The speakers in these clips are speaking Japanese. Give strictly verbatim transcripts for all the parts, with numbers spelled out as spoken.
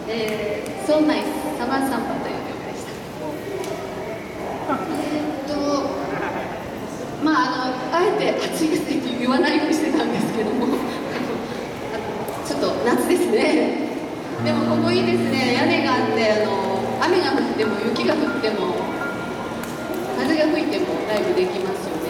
えー、そんなサマーサンバという曲でした。えー、っとまああのあえて暑いですねって言わないようにしてたんですけどもちょっと夏ですね。でもここいいですね。屋根があってあの雨が降っても雪が降っても風が吹いてもライブできますよね。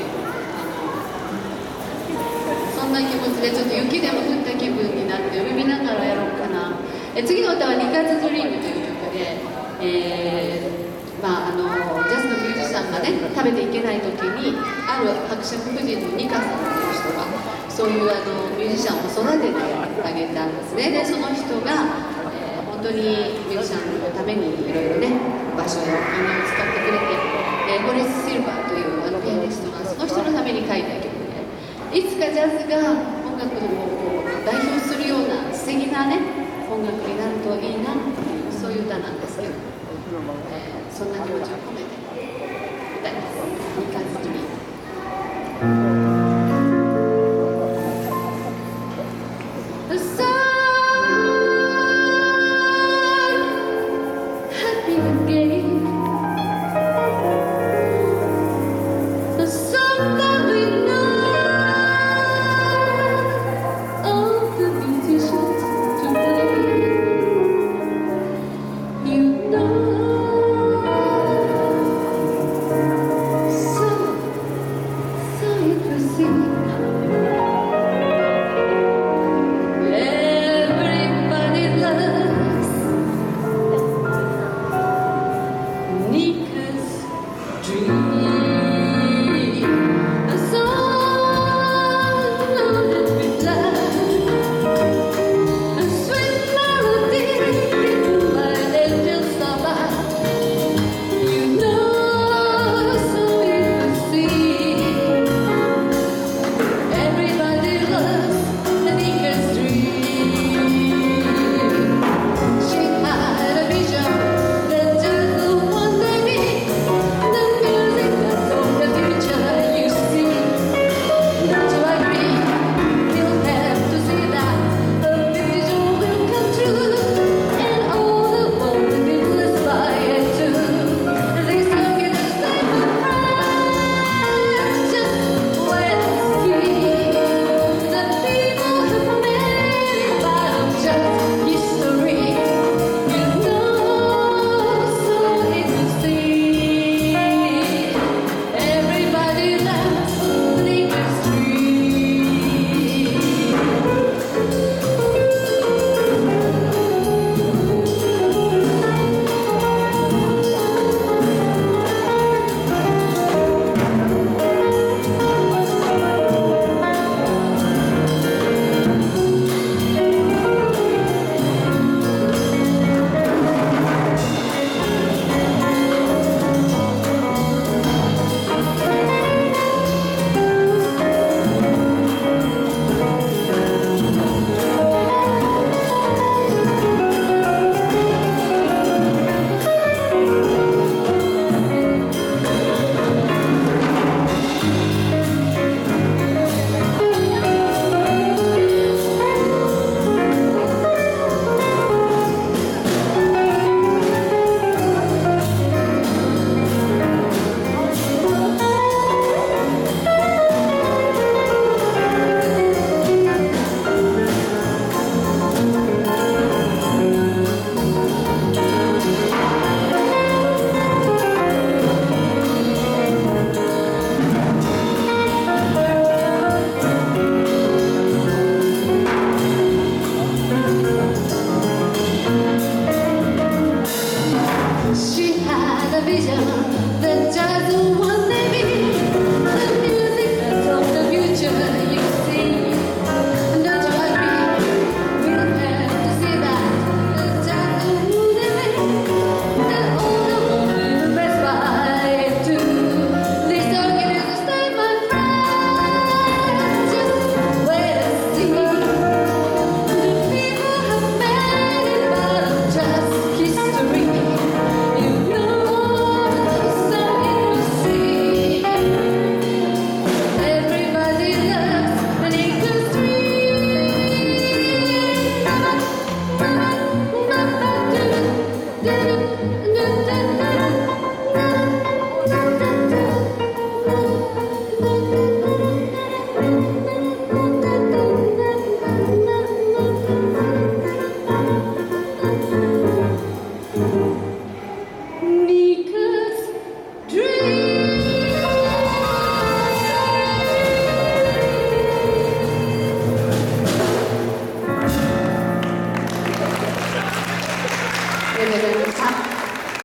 そんな気持ちでちょっと雪でも降った気分になって海見ながらやろうかな。え次の歌は「ニカズドリーム」という曲で、えーまあ、あのジャズのミュージシャンがね食べていけない時にある伯爵夫人のニカさんという人がそういうあのミュージシャンを育ててあげたんですね。でその人が、えー、本当にミュージシャンのためにいろいろね場所やお金を使ってくれて、えー、モリス・シルバーというあのピアニストがその人のために書いた曲で、いつかジャズが音楽のこう代表するような素敵なね音楽になるといいなっていうそういう歌なんですけど、えー、そんな気持ちを込めて歌います。三日月。